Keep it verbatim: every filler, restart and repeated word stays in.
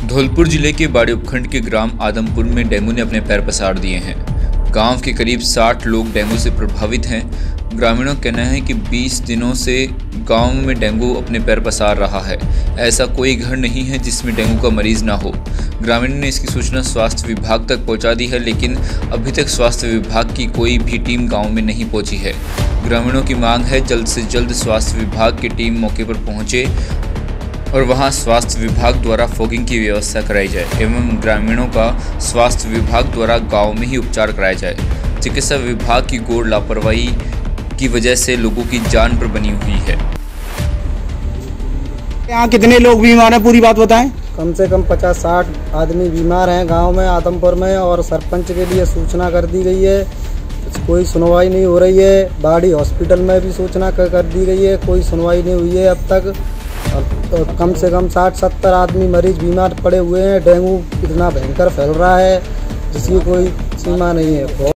धौलपुर जिले के बाड़ी उपखंड के ग्राम आदमपुर में डेंगू ने अपने पैर पसार दिए हैं। गांव के करीब साठ लोग डेंगू से प्रभावित हैं। ग्रामीणों का कहना है कि बीस दिनों से गांव में डेंगू अपने पैर पसार रहा है। ऐसा कोई घर नहीं है जिसमें डेंगू का मरीज ना हो। ग्रामीणों ने इसकी सूचना स्वास्थ्य विभाग तक पहुंचा दी है, लेकिन अभी तक स्वास्थ्य विभाग की कोई भी टीम गाँव में नहीं पहुँची है। ग्रामीणों की मांग है जल्द से जल्द स्वास्थ्य विभाग की टीम मौके पर पहुँचे और वहां स्वास्थ्य विभाग द्वारा फॉगिंग की व्यवस्था कराई जाए एवं ग्रामीणों का स्वास्थ्य विभाग द्वारा गांव में ही उपचार कराया जाए। चिकित्सा विभाग की घोर लापरवाही की वजह से लोगों की जान पर बनी हुई है। यहाँ कितने लोग बीमार हैं, पूरी बात बताएं। कम से कम पचास साठ आदमी बीमार हैं गांव में आदमपुर में, और सरपंच के लिए सूचना कर दी गई है, कोई सुनवाई नहीं हो रही है। बाड़ी हॉस्पिटल में भी सूचना कर दी गई है, कोई सुनवाई नहीं हुई है अब तक। और तो कम से कम साठ सत्तर आदमी मरीज बीमार पड़े हुए हैं। डेंगू इतना भयंकर फैल रहा है जिसकी कोई सीमा नहीं है।